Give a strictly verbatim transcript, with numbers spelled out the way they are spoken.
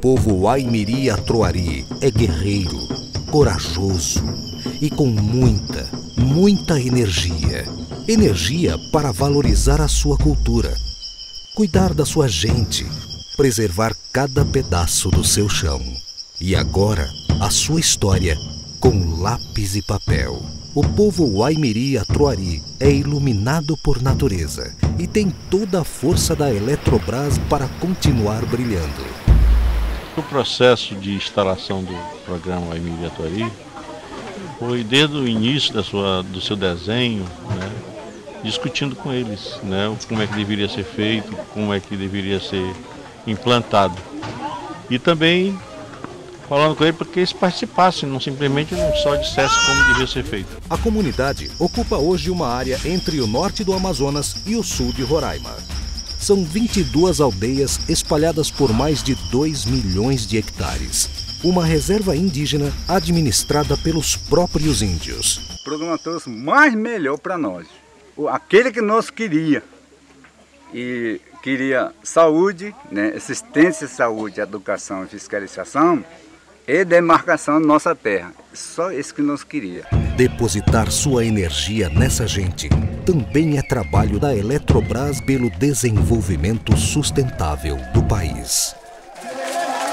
povo Aimiri Atroari é guerreiro, corajoso e com muita, muita energia. Energia para valorizar a sua cultura, cuidar da sua gente, preservar cada pedaço do seu chão. E agora, a sua história com lápis e papel. O povo Aimiri Atroari é iluminado por natureza e tem toda a força da Eletrobras para continuar brilhando. O processo de instalação do programa Aimiri Atroari foi desde o início da sua, do seu desenho, né, discutindo com eles, né, como é que deveria ser feito, como é que deveria ser implantado. E também falando com ele para que eles participassem, não simplesmente não só dissessem como devia ser feito. A comunidade ocupa hoje uma área entre o norte do Amazonas e o sul de Roraima. São vinte e duas aldeias espalhadas por mais de dois milhões de hectares. Uma reserva indígena administrada pelos próprios índios. O programa trouxe mais melhor para nós. Aquele que nós queria. E queria saúde, né, assistência à saúde, educação e fiscalização e demarcação da nossa terra. Só isso que nós queria. Depositar sua energia nessa gente também é trabalho da Eletrobras pelo desenvolvimento sustentável do país.